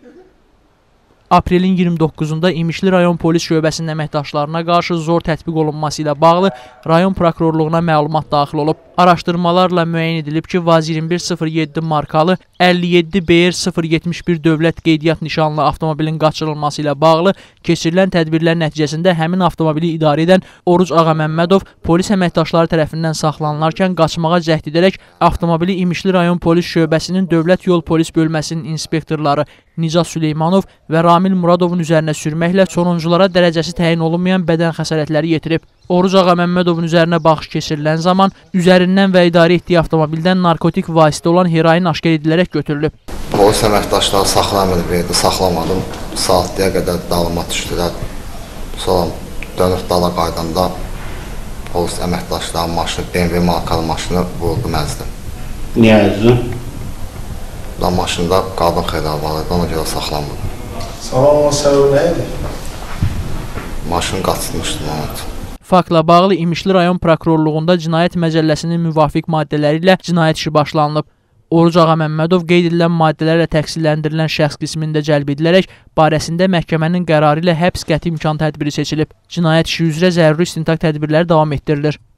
Aprelin 29-da İmişli rayon polis şöbəsinin əməkdaşlarına qarşı zor tətbiq olunması ilə bağlı rayon prokurorluğuna məlumat daxil olub. Araşdırmalarla müəyyən edilib ki, Vaz 2107 markalı 57 BR 071 dövlət qeydiyyat nişanlı avtomobilin qaçırılması ilə bağlı keçirilən tədbirlər nəticəsində həmin avtomobili idarə edən Oruc Ağaməmmədov polis əməkdaşları tərəfindən saxlanılarkən qaçmağa cəhd edərək avtomobili İmişli rayon polis şöbəsinin Dövlət Yol Polis bölməsinin inspektorları Nicat Süleymanov və Ramil Muradovun üzərinə sürməklə sonunculara dərəcəsi təyin olunmayan bədən xəsarətləri yetirib. Oruc Ağaməmmədovun üzərinə baxış keçirilən zaman üzərindən və idarə etdiyi avtomobildən narkotik vasitə olan heroin aşkar edilərək götürülüb. Polis əməkdaşları saxlamadı, verdi, saxlamadım. Saatliyə qədər dalıma düşdülər. Sonra dönüb dala qaydanda polis əməkdaşlarının maşını, BMW markalı maşını vurdu, məzdi. Niyə əzdin? Maşında qadın xeyli var idi, ona görə saxlanmadım. Saxlanma səbəbi nə idi? Maşın qaçırmışdım onu. Faktla bağlı İmişli rayon prokurorluğunda cinayət məcəlləsinin müvafiq maddeləri ilə cinayət işi başlanılıb. Oruc Ağaməmmədov qeyd edilən maddələrlə təqsirləndirilən şəxs qismində cəlb edilərək barəsində məhkəmənin qərarı ilə həbs qəti imkan tədbiri seçilib. Cinayət işi üzrə zəruri istintaq tədbirləri davam etdirilir.